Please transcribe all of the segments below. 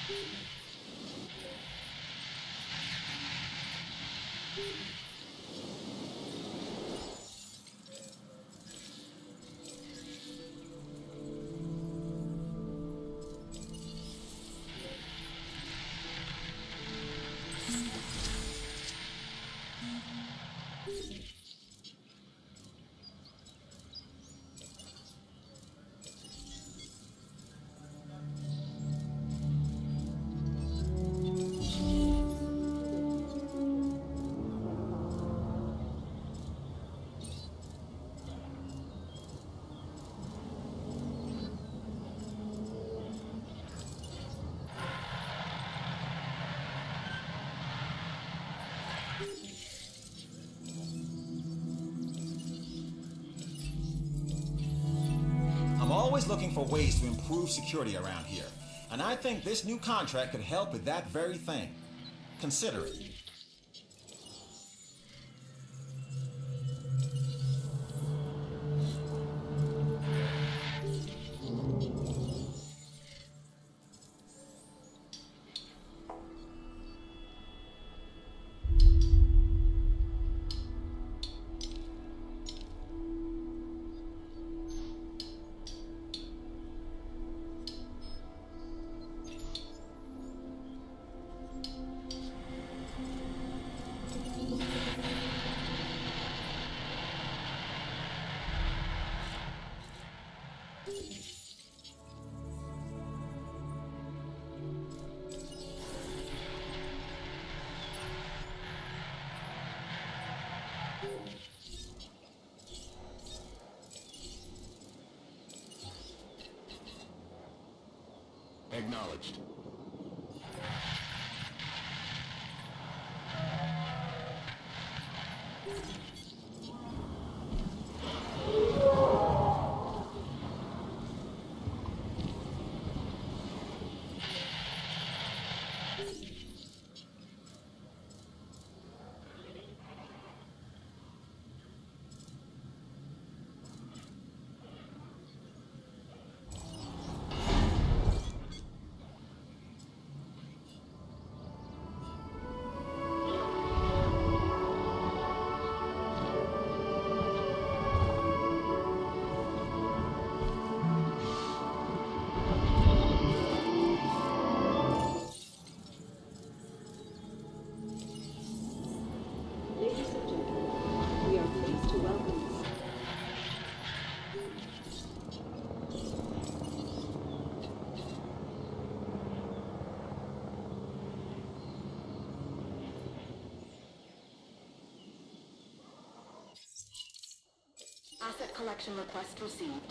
I'm always looking for ways to improve security around here, and I think this new contract could help with that very thing. Consider it. Acknowledged. Asset collection request received.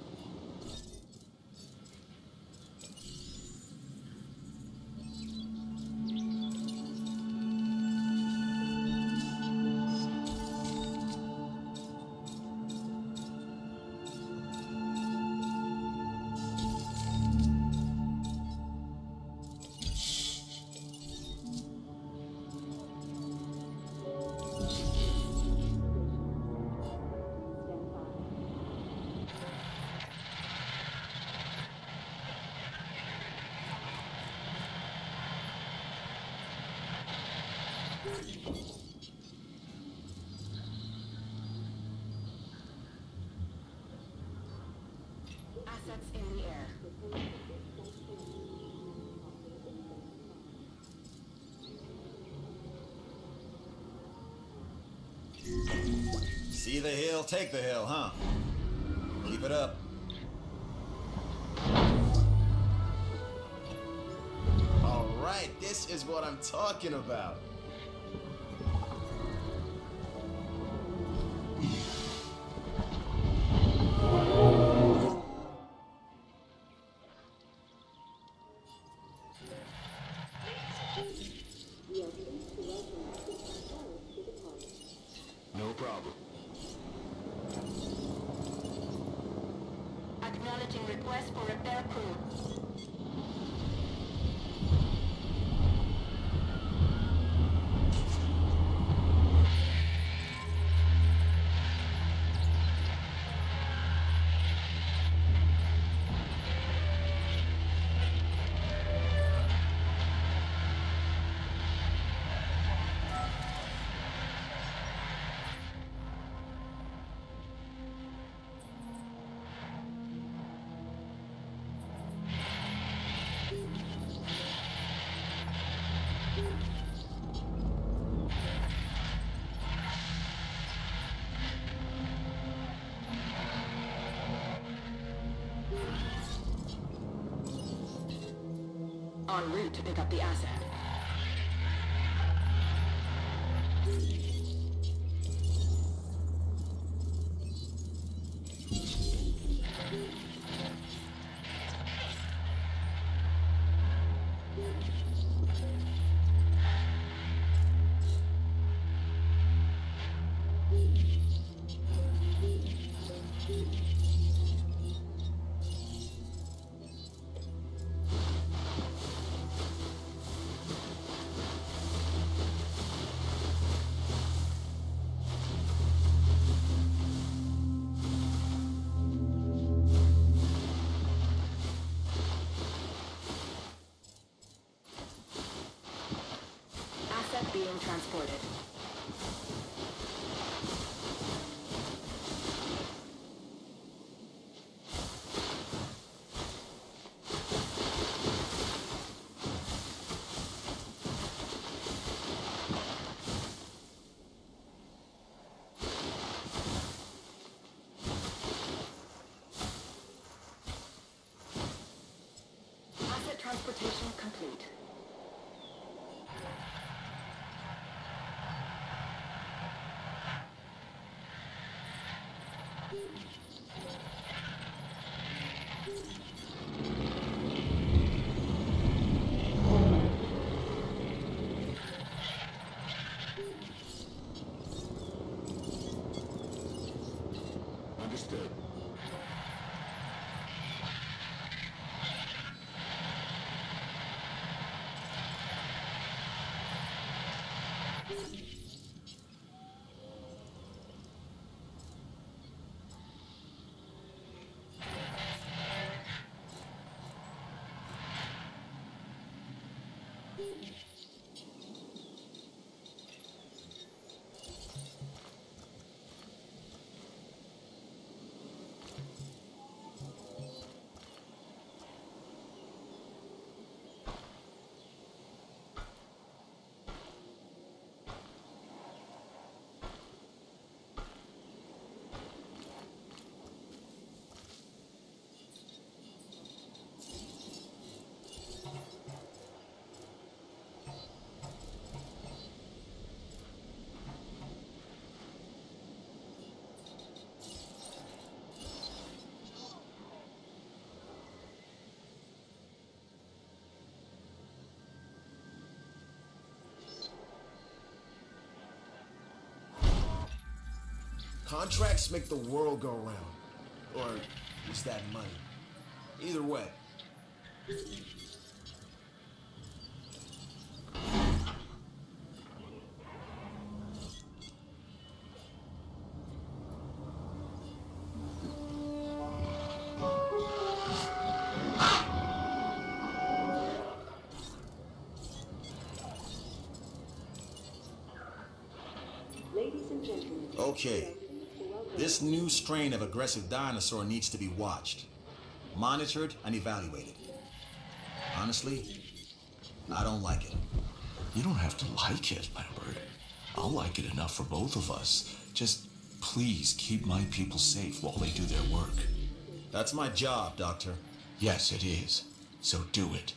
Assets in the air. See the hill, take the hill, huh? Keep it up. All right, this is what I'm talking about. No problem. Acknowledging request for repair crew. En route to pick up the asset. Asset being transported. Asset transportation complete. Understood. Contracts make the world go round. Or is that money? Either way. Ladies and gentlemen. Okay. This new strain of aggressive dinosaur needs to be watched, monitored, and evaluated. Honestly, I don't like it. You don't have to like it, Lambert. I'll like it enough for both of us. Just please keep my people safe while they do their work. That's my job, Doctor. Yes, it is. So do it.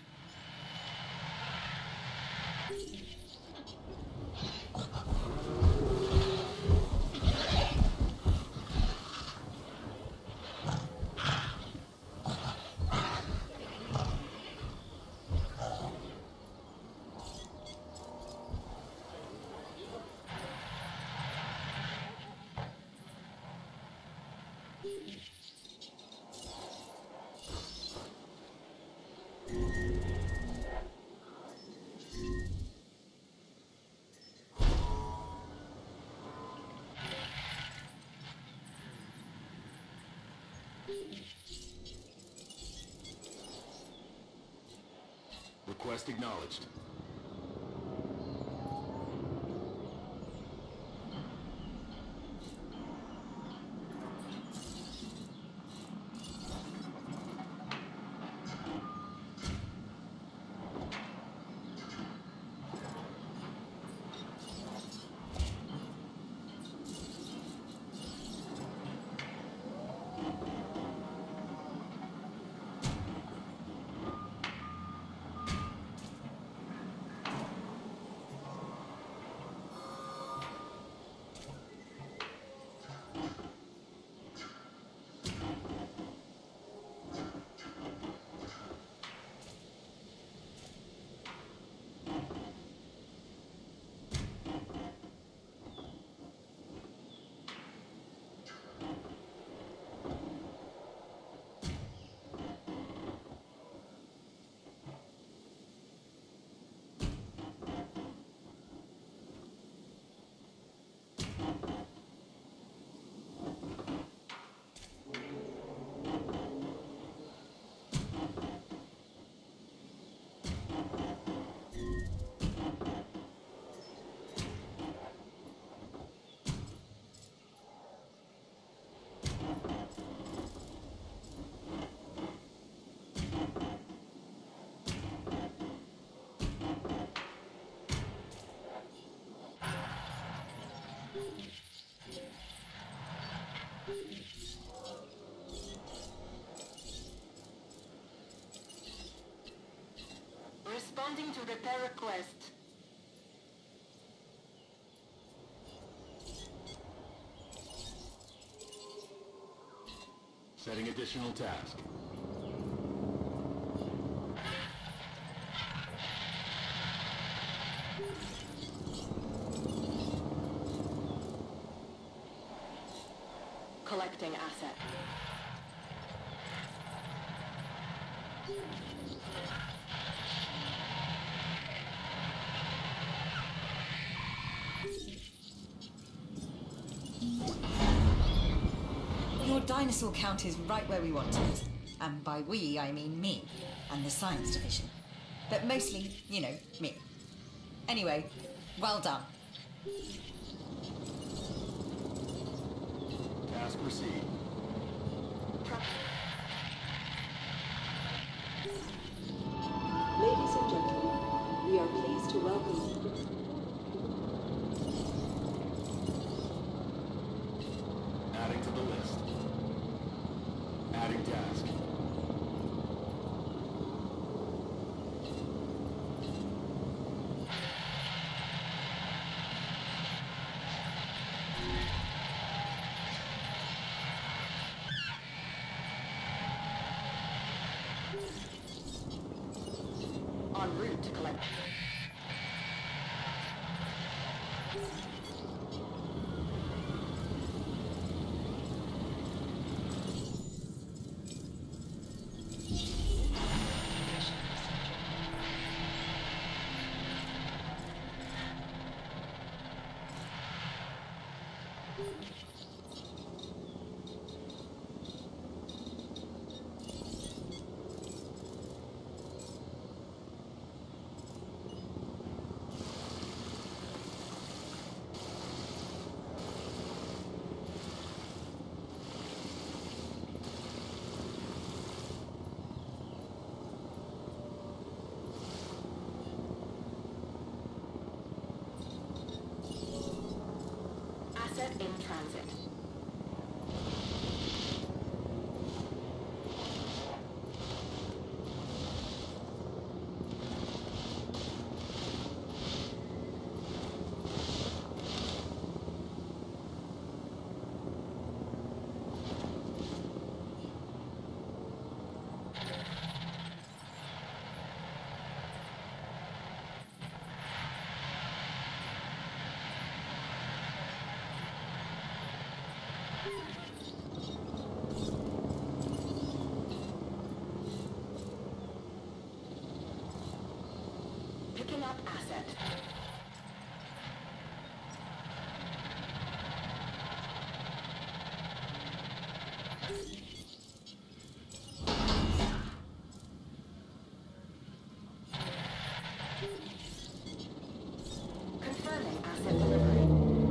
Request acknowledged. Responding to repair request. Setting additional task. Collecting asset. Your dinosaur count is right where we want it. And by we, I mean me and the science division. But mostly, you know, me. Anyway, well done. Task received. Ladies and gentlemen, we are pleased to welcome you. Adding to the list. Adding task. En route to collect. Asset in transit. Picking up asset. Confirming asset delivery.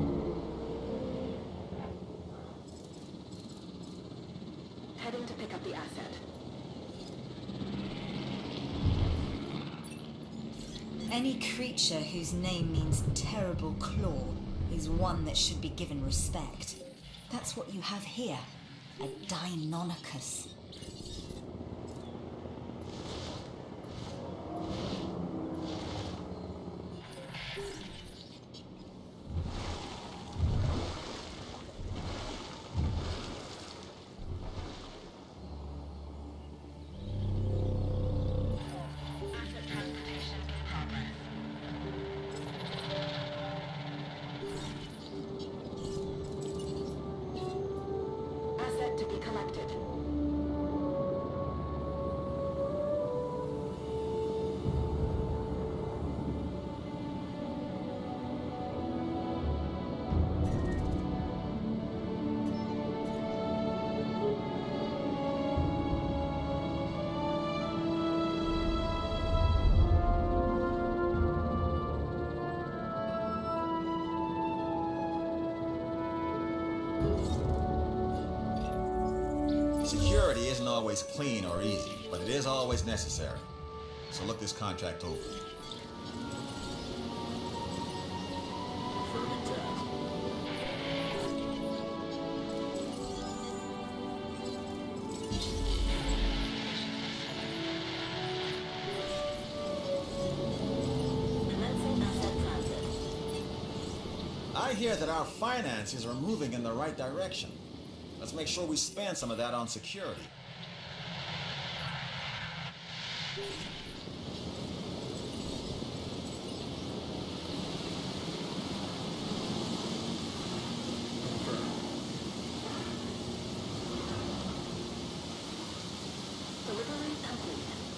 Heading to pick up the asset. Any creature whose name means terrible claw is one that should be given respect. That's what you have here, a Deinonychus. Asset to be collected. Security isn't always clean or easy, but it is always necessary. So look this contract over. Confirming task. I hear that our finances are moving in the right direction. Let's make sure we spend some of that on security. Delivery complete.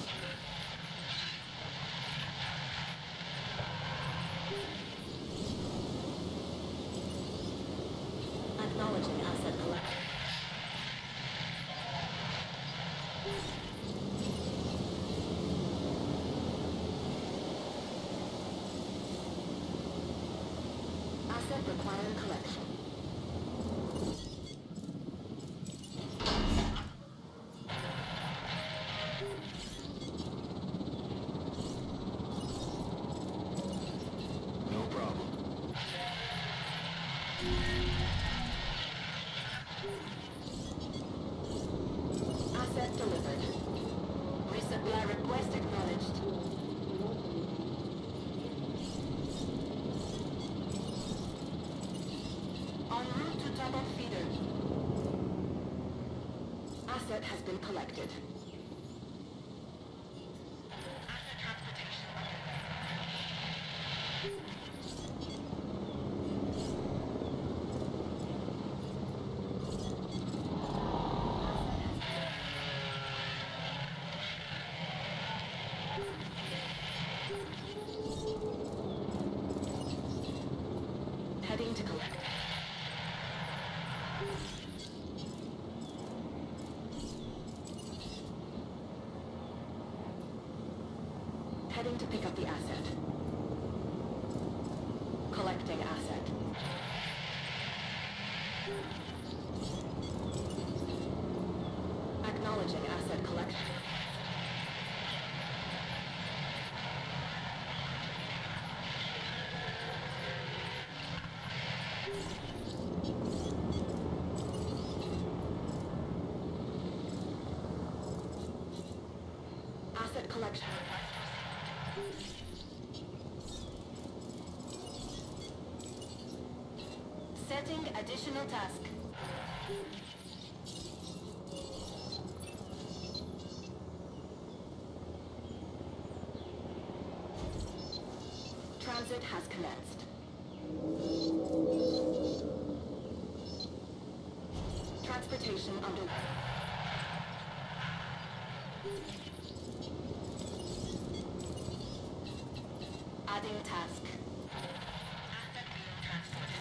Acknowledging asset collect. Asset requiring collection. No problem. Asset delivered. Resupply request acknowledged. En route to top-up feeder. Asset has been collected. Asset transportation. Heading to collect. Heading to pick up the asset. Collecting asset. Acknowledging asset collection. Asset collection. Setting additional task. Transit has commenced. Transportation underway. Adding task. Asset being transported.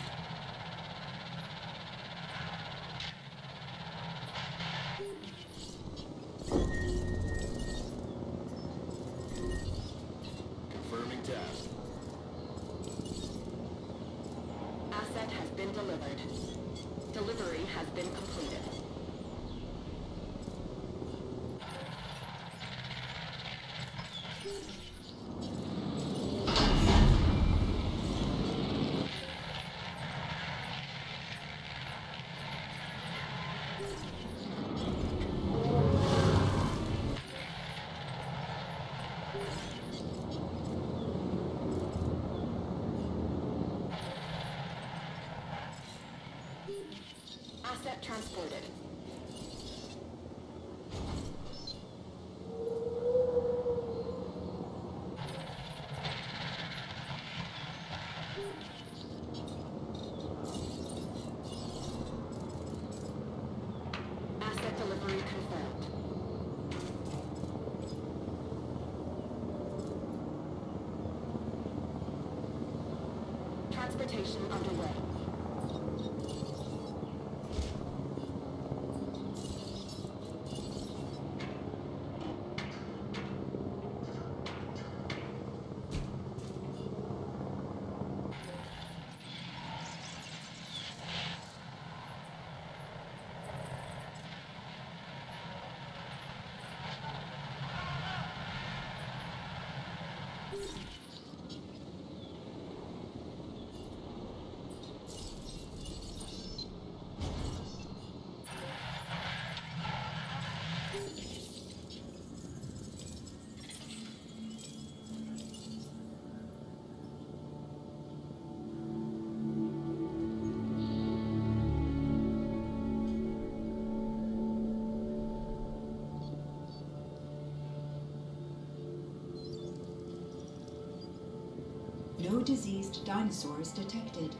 Confirming task. Asset has been delivered. Delivery has been completed. Asset transported. Asset delivery confirmed. Transportation underway. No diseased dinosaurs detected.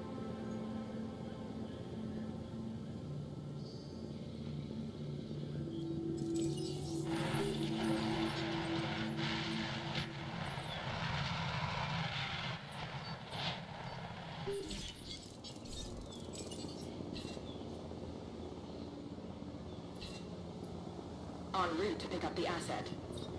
En route to pick up the asset.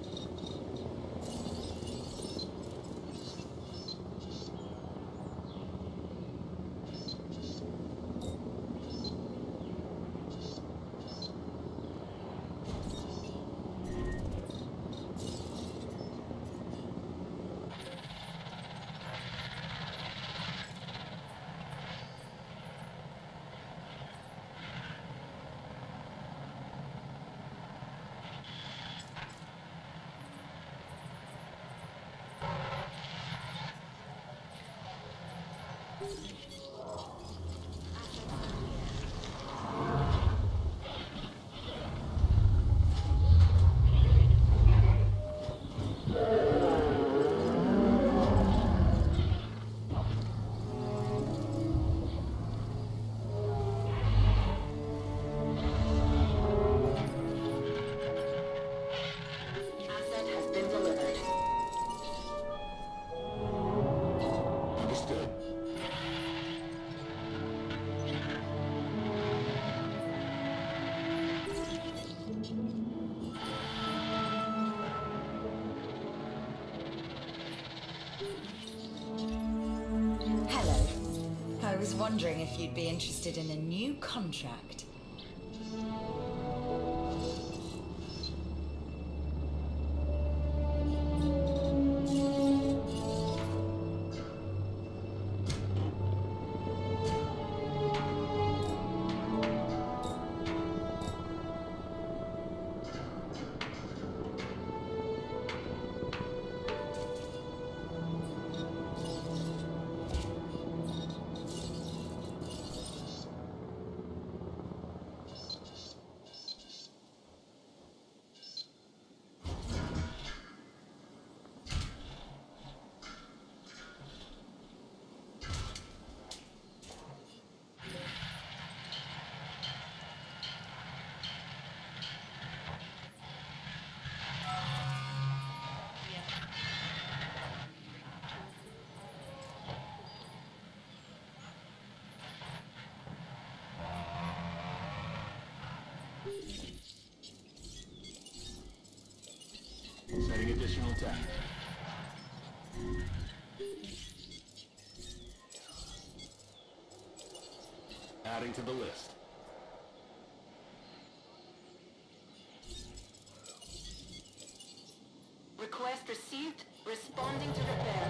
Asset has been delivered. Understood. Hello. I was wondering if you'd be interested in a new contract. Setting additional tech. Adding to the list. Request received. Responding to repair.